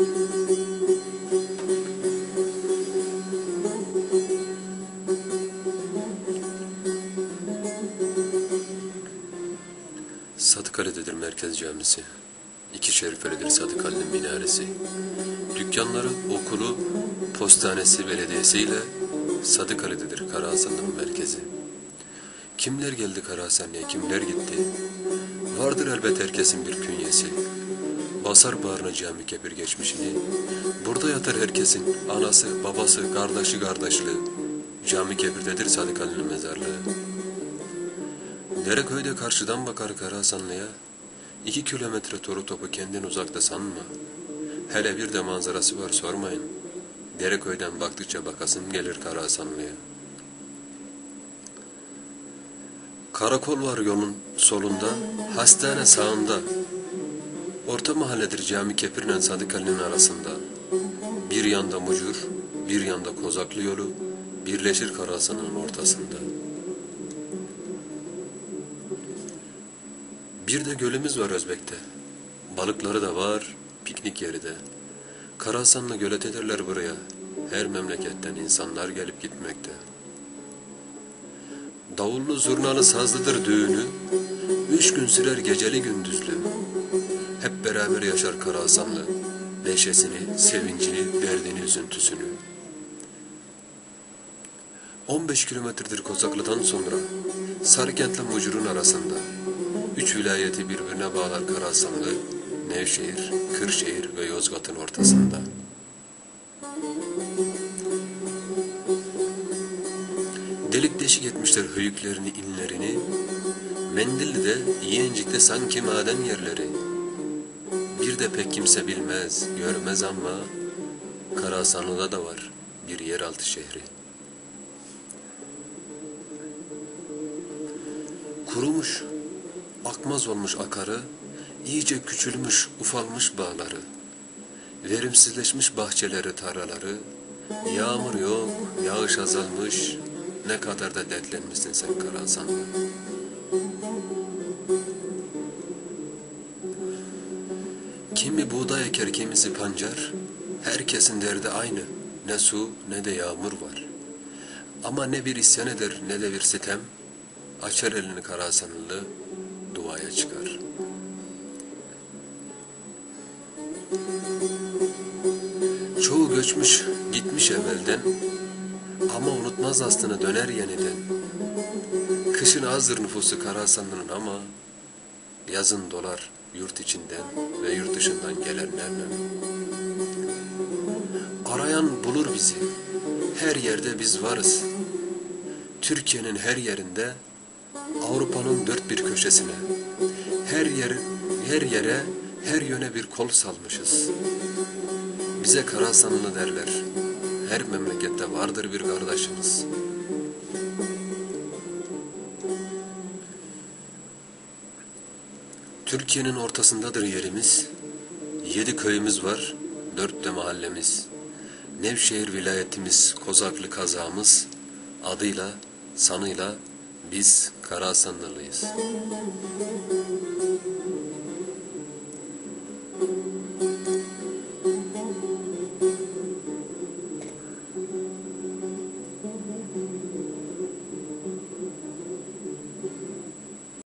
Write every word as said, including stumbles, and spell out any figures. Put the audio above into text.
Sadıkali'dedir merkez camisi. İki şerifelidir Sadıkali'nin minaresi. Dükkanları, okulu, postanesi, belediyesiyle Sadıkali'dedir Karahasanlı'nın merkezi. Kimler geldi Karahasanlı'ya, kimler gitti? Vardır elbet herkesin bir künyesi. Basar bağrına cami kebir geçmişini. Burada yatar herkesin anası, babası, kardeşi, kardeşliği. Cami kebirdedir Sadıkali'nin mezarlığı. Dereköy'de karşıdan bakar Karahasanlı'ya. İki kilometre toru topu kendin uzakta sanma. Hele bir de manzarası var sormayın. Dereköy'den baktıkça bakasın gelir Karahasanlı'ya. Karakol var yolun solunda, hastane sağında. Orta mahalledir cami kepirle Sadıkali'nin arasında. Bir yanda Mucur, bir yanda Kozaklı yolu, birleşir Karahasan'ın ortasında. Bir de gölümüz var Özbek'te. Balıkları da var, piknik yeri de. Karahasan'la gölet ederler buraya. Her memleketten insanlar gelip gitmekte. Davullu zurnalı sazlıdır düğünü. Üç gün sürer geceli gündüzlü. Hep beraber yaşar Karahasanlı. Neşesini, sevincini, derdini, üzüntüsünü. On beş kilometredir Kozaklı'dan sonra Sarıkent'le Mucur'un arasında. Üç vilayeti birbirine bağlar Karahasanlı, Nevşehir, Kırşehir ve Yozgat'ın ortasında. Delik deşik etmişler höyüklerini, inlerini. Mendilli'de, Yeğencik'te sanki maden yerleri. Bir de pek kimse bilmez, görmez ama Karahasanlı'da da var bir yeraltı şehri. Kurumuş, akmaz olmuş akarı, iyice küçülmüş, ufalmış bağları, verimsizleşmiş bahçeleri, tarlaları, yağmur yok, yağış azalmış, ne kadar da dertlenmişsin sen Karahasanlı. Kimi buğday eker, kimisi pancar, herkesin derdi aynı, ne su ne de yağmur var. Ama ne bir isyan eder ne de bir sitem, açar elini Karahasanlı, duaya çıkar. Çoğu göçmüş, gitmiş evvelden, ama unutmaz aslını döner yeniden. Kışın azdır nüfusu Karahasanlı'nın ama yazın dolar yurt içinden ve yurt dışından gelenlerle. Arayan bulur bizi, her yerde biz varız. Türkiye'nin her yerinde, Avrupa'nın dört bir köşesine, her yer, her yere, her yöne bir kol salmışız. Bize Karahasanlı derler, her memlekette vardır bir kardeşimiz. Türkiye'nin ortasındadır yerimiz, yedi köyümüz var, dört de mahallemiz. Nevşehir vilayetimiz, Kozaklı kazağımız, adıyla, sanıyla biz Karahasanlılıyız.